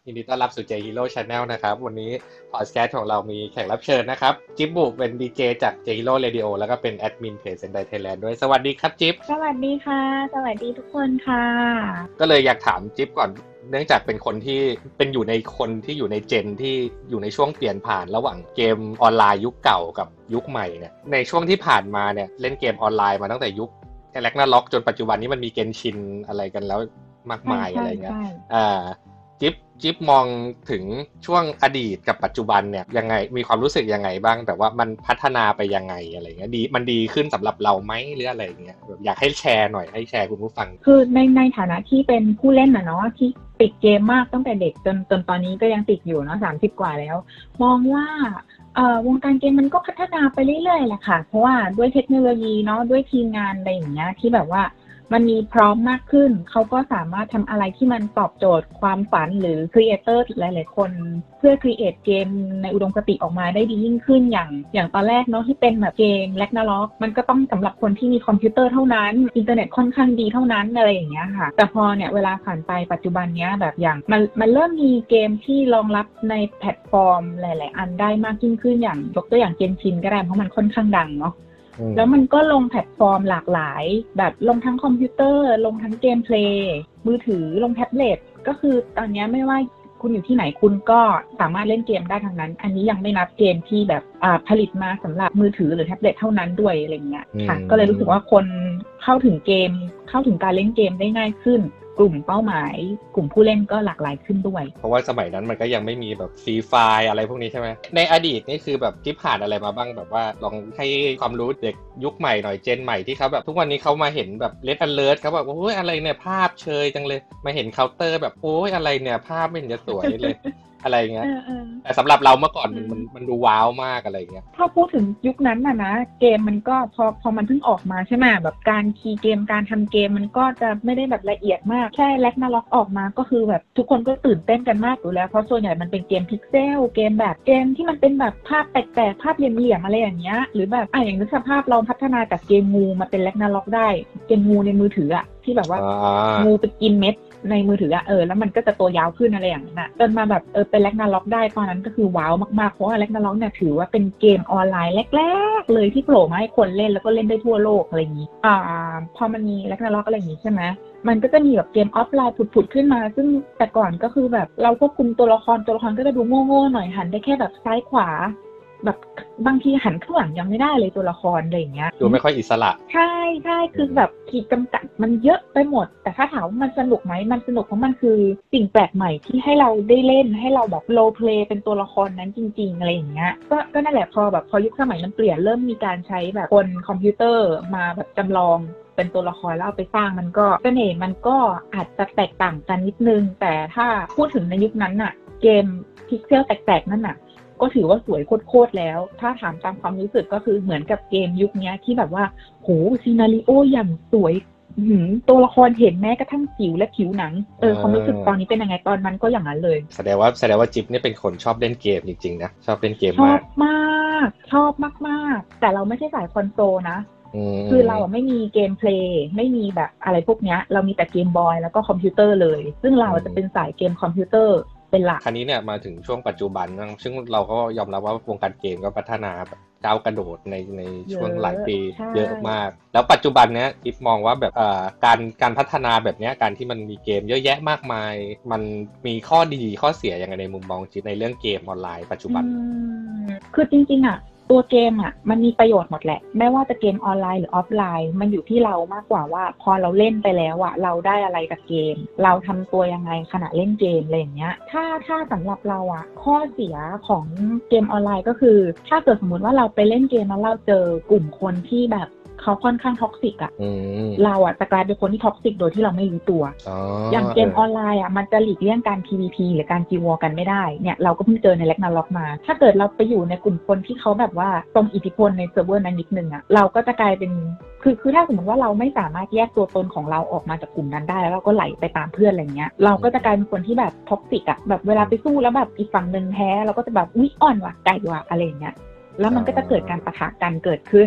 ยินดีต้อนรับสู่ J Hero Channel นะครับวันนี้พอดแคสต์ของเรามีแขกรับเชิญนะครับจิ๊บบุกเป็นดีเจจาก J Hero Radio แล้วก็เป็นแอดมินเพจ Sendai Thailand ด้วยสวัสดีครับจิ๊บสวัสดีค่ะสวัสดีทุกคนค่ะก็เลยอยากถามจิ๊บก่อนเนื่องจากเป็นคนที่เป็นอยู่ในคนที่อยู่ในเจนที่อยู่ในช่วงเปลี่ยนผ่านระหว่างเกมออนไลน์ยุคเก่ากับยุคใหม่เนี่ยในช่วงที่ผ่านมาเนี่ยเล่นเกมออนไลน์มาตั้งแต่ยุคแร็กนาร็อกจนปัจจุบันนี้มันมีเกนชินอะไรกันแล้วมากมายอะไรเงี้ยจิ๊บมองถึงช่วงอดีตกับปัจจุบันเนี่ยยังไงมีความรู้สึกยังไงบ้างแต่ว่ามันพัฒนาไปยังไงอะไรเงี้ยมันดีขึ้นสำหรับเราไหมหรืออะไรเงี้ยอยากให้แชร์หน่อยให้แชร์คุณผู้ฟังคือในฐานะที่เป็นผู้เล่นเนาะที่ติดเกมมากตั้งแต่เด็กจนตอนนี้ก็ยังติดอยู่เนาะ30กว่าแล้วมองว่าวงการเกมมันก็พัฒนาไปเรื่อยๆแหละค่ะเพราะว่าด้วยเทคโนโลยีเนาะด้วยทีมงานอะไรอย่างเงี้ยที่แบบว่ามันมีพร้อมมากขึ้นเขาก็สามารถทำอะไรที่มันตอบโจทย์ความฝันหรือครีเอเตอร์หลายๆคนเพื่อครีเอทเกมในอุดมคติออกมาได้ดียิ่งขึ้นอย่างตอนแรกเนาะที่เป็นแบบเกมแร็กนาร็อกมันก็ต้องสำหรับคนที่มีคอมพิวเตอร์เท่านั้นอินเทอร์เน็ตค่อนข้างดีเท่านั้นอะไรอย่างเงี้ยค่ะแต่พอเนี่ยเวลาผ่านไปปัจจุบันเนี้ยแบบอย่างมันเริ่มมีเกมที่รองรับในแพลตฟอร์มหลายๆอันได้มากยิ่งขึ้นอย่างยกตัวอย่างเกมชินก็ได้เพราะมันค่อนข้างดังเนาะแล้วมันก็ลงแพลตฟอร์มหลากหลายแบบลงทั้งคอมพิวเตอร์ลงทั้งเกมเพลย์มือถือลงแท็บเล็ตก็คือตอนนี้ไม่ว่าคุณอยู่ที่ไหนคุณก็สามารถเล่นเกมได้ทั้งนั้นอันนี้ยังไม่นับเกมที่แบบผลิตมาสำหรับมือถือหรือแท็บเล็ตเท่านั้นด้วยอะไรเงี้ยค่ะก็เลยรู้สึกว่าคนเข้าถึงเกมเข้าถึงการเล่นเกมได้ง่ายขึ้นกลุ่มเป้าหมายกลุ่มผู้เล่นก็หลากหลายขึ้นด้วยเพราะว่าสมัยนั้นมันก็ยังไม่มีแบบฟรีไฟล์อะไรพวกนี้ใช่ไหมในอดีตนี่คือแบบที่ผ่านอะไรมาบ้างแบบว่าลองให้ความรู้เด็กยุคใหม่หน่อยเจนใหม่ที่เขาแบบทุกวันนี้เขามาเห็นแบบเลดอเลิร์ตเขาแบบโอ้ยอะไรเนี่ยภาพเชยจังเลยมาเห็นเคาน์เตอร์แบบโอ้ยอะไรเนี่ยภาพไม่เห็นจะสวยเลย อะไรเงี้ยแต่สำหรับเราเมื่อก่อนมันดูว้าวมากอะไรเงี้ยถ้าพูดถึงยุคนั้นนะเกมมันก็พอมันเพิ่งออกมาใช่ไหมแบบการคีย์เกมการทำเกมมันก็จะไม่ได้แบบละเอียดมากแค่แร็กนาร็อกออกมาก็คือแบบทุกคนก็ตื่นเต้นกันมากอยู่แล้วเพราะส่วนใหญ่มันเป็นเกมพิกเซลเกมแบบเกมที่มันเป็นแบบภาพแปลกๆภาพเหลี่ยมๆอะไรอย่างเงี้ยหรือแบบอย่างนึกสภาพเราพัฒนาจากเกมงูมาเป็นแร็กนาร็อกได้เกมงูในมือถือที่แบบว่างูไปกินเม็ดในมือถือแล้วมันก็จะตัวยาวขึ้นอะไรอย่างนั้นจนมาแบบเป็นแร็กนาร็อกได้ตอนนั้นก็คือว้าวมากๆเพราะว่าแร็กนาร็อกเนี่ยถือว่าเป็นเกมออนไลน์แรกๆเลยที่โผล่มาให้คนเล่นแล้วก็เล่นได้ทั่วโลกอะไรอย่างนี้พอมันมีแร็กนาร็อกอะไรอย่างนี้ใช่ไหมมันก็จะมีแบบเกมออฟไลน์ผุดๆขึ้นมาซึ่งแต่ก่อนก็คือแบบเราควบคุมตัวละครก็จะดูโง่ๆหน่อยหันได้แค่แบบซ้ายขวาแบบบางทีหันข้างหลังยังไม่ได้เลยตัวละครอะไรอย่างเงี้ยดูไม่ค่อยอิสระใช่คือแบบขีดจำกัดมันเยอะไปหมดแต่ถ้าถามว่ามันสนุกไหมมันสนุกเพราะมันคือสิ่งแปลกใหม่ที่ให้เราได้เล่นให้เราแบบโรลเพลย์เป็นตัวละครนั้นจริงๆอะไรอย่างเงี้ยก็นั่นแหละพอยุคสมัยมันเปลี่ยนเริ่มมีการใช้แบบคนคอมพิวเตอร์มาแบบจำลองเป็นตัวละครแล้วเอาไปสร้างมันก็เสน่ห์มันก็อาจจะแตกต่างกันนิดนึงแต่ถ้าพูดถึงในยุคนั้นน่ะเกมพิกเซลแตกๆนั่นน่ะก็ถือว่าสวยโคตรแล้วถ้าถามตามความรู้สึกก็คือเหมือนกับเกมยุคนี้ที่แบบว่าโหซีนาริโออย่างสวยตัวละครเห็นแม้กระทั่งจิ๋วและผิวหนังความรู้สึกตอนนี้เป็นยังไงตอนนั้นก็อย่างนั้นเลยแสดงว่าจิ๊บนี่เป็นคนชอบเล่นเกมจริงๆนะชอบเล่นเกมมากชอบมากแต่เราไม่ใช่สายคอนโซลนะคือเราไม่มีเกมเพลย์ไม่มีแบบอะไรพวกนี้เรามีแต่เกมบอยแล้วก็คอมพิวเตอร์เลยซึ่งเราจะเป็นสายเกมคอมพิวเตอร์เป็นหลักคราวนี้เนี่ยมาถึงช่วงปัจจุบันซึ่งเราก็ยอมรับว่าวงการเกมก็พัฒนาแบบก้าวกระโดดในช่วงหลายปีเยอะมากแล้วปัจจุบันเนี้ยจิ๊บมองว่าแบบการพัฒนาแบบเนี้ยการที่มันมีเกมเยอะแยะมากมายมันมีข้อดีข้อเสียยังไงในมุมมองจิ๊บในเรื่องเกมออนไลน์ปัจจุบันคือจริงๆตัวเกมมันมีประโยชน์หมดแหละไม่ว่าจะเกมออนไลน์หรือออฟไลน์มันอยู่ที่เรามากกว่าว่าพอเราเล่นไปแล้วเราได้อะไรกับเกมเราทำตัวยังไงขณะเล่นเกมอะไรอย่างเงี้ยถ้าสำหรับเราข้อเสียของเกมออนไลน์ก็คือถ้าเกิดสมมติว่าเราไปเล่นเกมแล้วเราเจอกลุ่มคนที่แบบเขาค่อนข้างท็อกซิกเราจะกลายเป็นคนที่ท็อกซิกโดยที่เราไม่รู้ตัวอย่างเกมออนไลน์มันจะหลีกเลี่ยงการ PVP หรือการจีวอกันไม่ได้เนี่ยเราก็เพิ่งเจอในแร็กนาร็อกมาถ้าเกิดเราไปอยู่ในกลุ่มคนที่เขาแบบว่าตรงอิทธิพลในเซิร์ฟเวอร์นั้นนิดนึงเราก็จะกลายเป็นคือถ้าสมมติว่าเราไม่สามารถแยกตัวตนของเราออกมาจากกลุ่มนั้นได้แล้วเราก็ไหลไปตามเพื่อนอะไรเงี้ยเราก็จะกลายเป็นคนที่แบบท็อกซิกแบบเวลาไปสู้แล้วแบบอีกฝั่งนึงแพ้เราก็จะแบบอุ๊ยอ่อนว่ะไก่ว่ะอะไรเงี้ยแล้วมันก็จะเกิดการปะทะกันเกิดขึ้น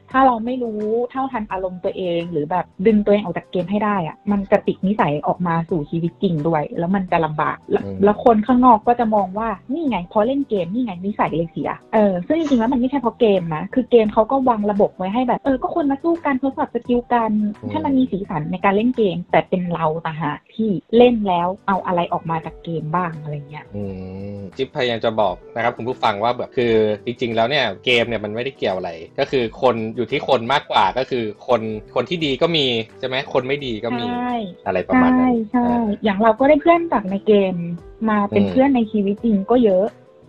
ถ้าเราไม่รู้เท่าทันอารมณ์ตัวเองหรือแบบดึงตัวเองออกจากเกมให้ได้อะมันจะติดนิสัยออกมาสู่ชีวิตจริงด้วยแล้วมันจะลำบากแล้วคนข้างนอกก็จะมองว่านี่ไงพอเล่นเกมนี่ไงนิสัยเลยเสียซึ่งจริงๆแล้วมันไม่ใช่เพราะเกมนะคือเกมเขาก็วางระบบไว้ให้แบบก็คนมาสู้กันทดสอบสกิลกันให้มันมีสีสันในการเล่นเกมแต่เป็นเราต่างหากที่เล่นแล้วเอาอะไรออกมาจากเกมบ้างอะไรเงี้ยจิ๊บพยายามจะบอกนะครับคุณผู้ฟังว่าแบบคือจริงๆแล้วเนี่ยเกมเนี่ยมันไม่ได้เกี่ยวอะไรก็คือคนอยู่ที่คนมากกว่าก็คือคนที่ดีก็มีใช่ไหมคนไม่ดีก็มีอะไรประมาณนั้นใช่อย่างเราก็ได้เพื่อนจากในเกมมาเป็นเพื่อนในชีวิตจริงก็เยอะ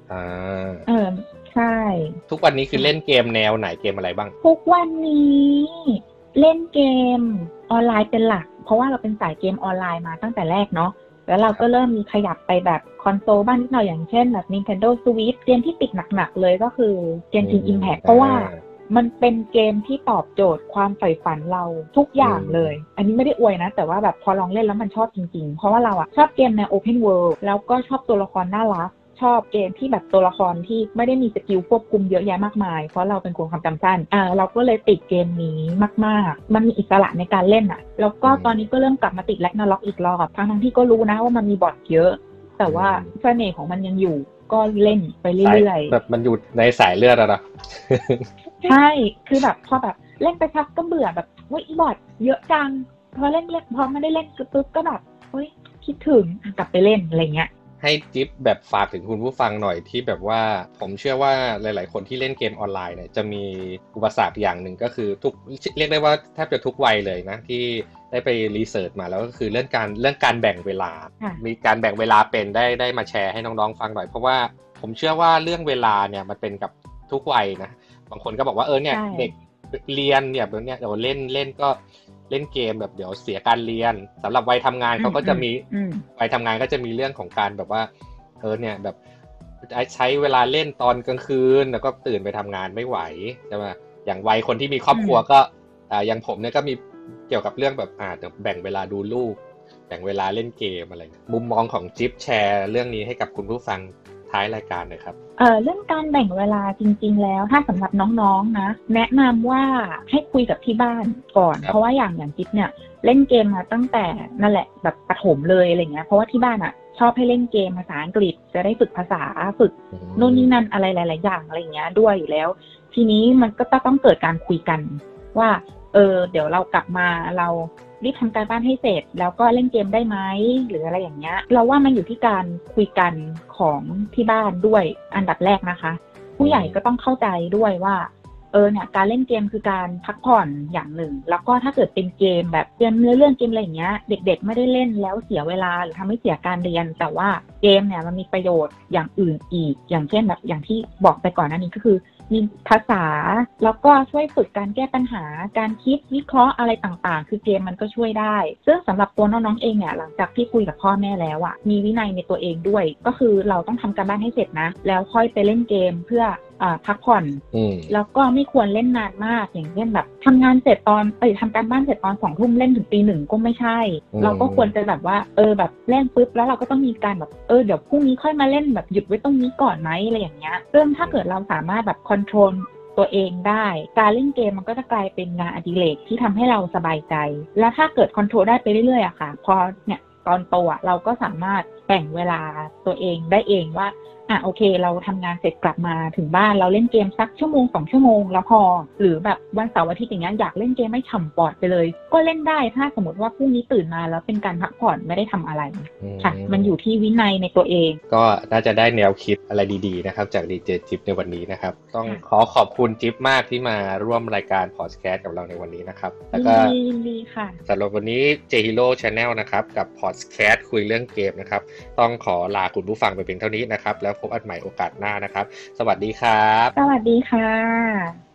ใช่ทุกวันนี้คือเล่นเกมแนวไหนเกมอะไรบ้างทุกวันนี้เล่นเกมออนไลน์เป็นหลักเพราะว่าเราเป็นสายเกมออนไลน์มาตั้งแต่แรกเนาะแล้วเราก็เริ่มมีขยับไปแบบคอนโซลบ้างนิดหน่อยอย่างเช่นแบบ Nintendo Switch เกมที่ติดหนักๆเลยก็คือ Genshin Impact เพราะว่ามันเป็นเกมที่ตอบโจทย์ความใฝ่ฝันเราทุกอย่างเลยอันนี้ไม่ได้อวยนะแต่ว่าแบบพอลองเล่นแล้วมันชอบจริงๆเพราะว่าเราชอบเกมใน Open World แล้วก็ชอบตัวละครน่ารักชอบเกมที่แบบตัวละครที่ไม่ได้มีสกิลควบคุมเยอะแยะมากมายเพราะเราเป็นคนความจำสั้นเราก็เลยติดเกมนี้มากๆมันมีอิสระในการเล่นแล้วก็ตอนนี้ก็เริ่มกลับมาติดแร็กนาร็อกอีกรอบทั้งที่ก็รู้นะว่ามันมีบอทเยอะแต่ว่าเสน่ห์ของมันยังอยู่ก็เล่นไปเรื่อยๆแบบมันอยู่ในสายเลือดอะนะใช่คือแบบพอแบบเล่นไปชักก็เบื่อแบบว่าอีบอทเยอะจังพอเล่นพอไม่ได้เล่นปุ๊บก็แบบคิดถึงกลับไปเล่นอะไรเงี้ยให้จิ๊บแบบฝากถึงคุณผู้ฟังหน่อยที่แบบว่าผมเชื่อว่าหลายๆคนที่เล่นเกมออนไลน์เนี่ยจะมีอุปสรรคอย่างหนึ่งก็คือเรียกได้ว่าแทบจะทุกวัยเลยนะที่ได้ไปรีเสิร์ชมาแล้วก็คือเรื่องการแบ่งเวลามีการแบ่งเวลาเป็นได้มาแชร์ให้น้องๆฟังหน่อยเพราะว่าผมเชื่อว่าเรื่องเวลาเนี่ยมันเป็นกับทุกวัยนะบางคนก็บอกว่าเนี่ยเด็กเรียนเนี่ยแบบเนี้ยเดี๋ยวเล่นก็เล่นเกมแบบเดี๋ยวเสียการเรียนสำหรับวัยทำงานเขาก็จะมีวัยทำงานก็จะมีเรื่องของการแบบว่าเนี่ยแบบใช้เวลาเล่นตอนกลางคืนแล้วก็ตื่นไปทำงานไม่ไหวใช่ไหมอย่างวัยคนที่มีครอบครัวก็อย่างผมเนี่ยก็มีเกี่ยวกับเรื่องแบบแบ่งเวลาดูลูกแบ่งเวลาเล่นเกมอะไรมุมมองของจิ๊บแชร์เรื่องนี้ให้กับคุณผู้ฟังท้ายรายการหน่อยครับเรื่องการแบ่งเวลาจริงๆแล้วถ้าสำหรับน้องๆนะแนะนำว่าให้คุยกับที่บ้านก่อนเพราะว่าอย่างจิ๊บเนี่ยเล่นเกมมาตั้งแต่นั่นแหละแบบประถมเลยอะไรเงี้ยเพราะว่าที่บ้านชอบให้เล่นเกมภาษาอังกฤษจะได้ฝึกภาษาฝึกโน่นนี่นั่นอะไรหลายๆอย่างอะไรเงี้ยด้วยอยู่แล้วทีนี้มันก็ต้องเกิดการคุยกันว่าเดี๋ยวเรากลับมาเรารีบทำการบ้านให้เสร็จแล้วก็เล่นเกมได้ไหมหรืออะไรอย่างเงี้ยเราว่ามันอยู่ที่การคุยกันของที่บ้านด้วยอันดับแรกนะคะผู้ใหญ่ก็ต้องเข้าใจด้วยว่าเนี่ยการเล่นเกมคือการพักผ่อนอย่างหนึ่งแล้วก็ถ้าเกิดเป็นเกมแบบเกมเนื้อเรื่องเกมอะไรอย่างเงี้ยเด็กๆไม่ได้เล่นแล้วเสียเวลาหรือทำให้เสียการเรียนแต่ว่าเกมเนี่ยมันมีประโยชน์อย่างอื่นอีกอย่างเช่นแบบอย่างที่บอกไปก่อนหน้านี้ก็คือมีภาษาแล้วก็ช่วยฝึกการแก้ปัญหาการคิดวิเคราะห์อะไรต่างๆคือเกมมันก็ช่วยได้ซึ่งสำหรับตัวน้องๆเองเนี่ยหลังจากที่คุยกับพ่อแม่แล้วมีวินัยในตัวเองด้วยก็คือเราต้องทำการบ้านให้เสร็จนะแล้วค่อยไปเล่นเกมเพื่อพักผ่อนแล้วก็ไม่ควรเล่นนานมากอย่างเช่นแบบทำงานเสร็จตอนทำการบ้านเสร็จตอน20 ทุ่มเล่นถึงตี 1ก็ไม่ใช่เราก็ควรจะแบบว่าแบบเล่นปุ๊บแล้วเราก็ต้องมีการแบบเดี๋ยวพรุ่งนี้ค่อยมาเล่นแบบหยุดไว้ตรงนี้ก่อนไหมอะไรอย่างเงี้ยซึ่งถ้าเกิดเราสามารถแบบคอนโทรลตัวเองได้การเล่นเกมมันก็จะกลายเป็นงานอดิเรกที่ทำให้เราสบายใจแล้วถ้าเกิดคอนโทรลได้ไปเรื่อยๆอะค่ะพอเนี่ยตอนโตเราก็สามารถแบ่งเวลาตัวเองได้เองว่าโอเคเราทำงานเสร็จกลับมาถึงบ้านเราเล่นเกมสัก1-2 ชั่วโมงแล้วพอหรือแบบวันเสาร์อาทิตย์อย่างเงี้ยอยากเล่นเกมไม่ฉ่ำปอดไปเลยก็เล่นได้ถ้าสมมติว่าพรุ่งนี้ตื่นมาแล้วเป็นการพักผ่อนไม่ได้ทำอะไรค่ะมันอยู่ที่วินัยในตัวเองก็น่าจะได้แนวคิดอะไรดีๆนะครับจากดีเจจิ๊บในวันนี้นะครับต้องขอบคุณจิ๊บมากที่มาร่วมรายการพอดแคสต์กับเราในวันนี้นะครับแล้วก็ยินดีค่ะสำหรับวันนี้ J Hero Channel นะครับกับพอดแคสต์คุยเรื่องเกมนะครับต้องขอลาคุณผู้ฟังไปเพียงเท่านี้นะครับแล้วพบกันใหม่โอกาสหน้านะครับสวัสดีครับสวัสดีค่ะ